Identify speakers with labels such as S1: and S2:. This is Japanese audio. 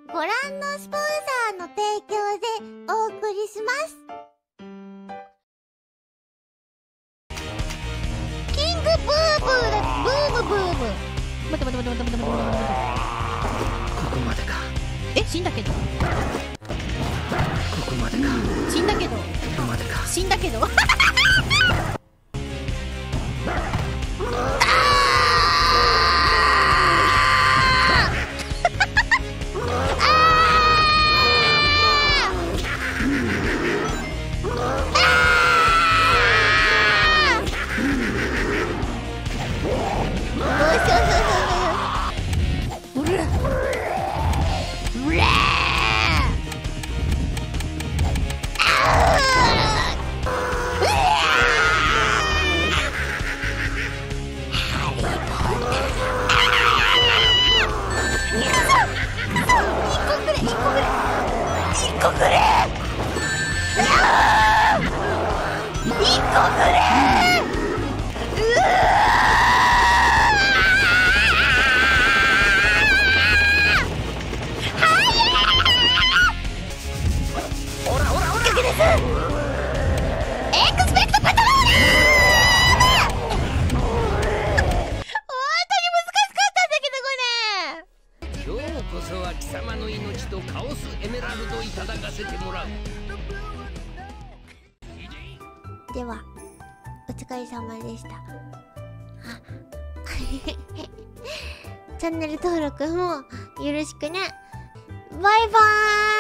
S1: ご覧のスポンサーの提供でお送りします。キングブーブーだ。ブームブーム。待て。
S2: ここまでか。
S1: え、死んだけど。
S2: ここまでか。
S1: 死んだけど。
S2: ここまでか。
S1: 死んだけど。
S3: 貴様の命とカオスエメラルドいただかせてもらう。
S1: ではお疲れ様でした。チャンネル登録もよろしくね。バイバーイ。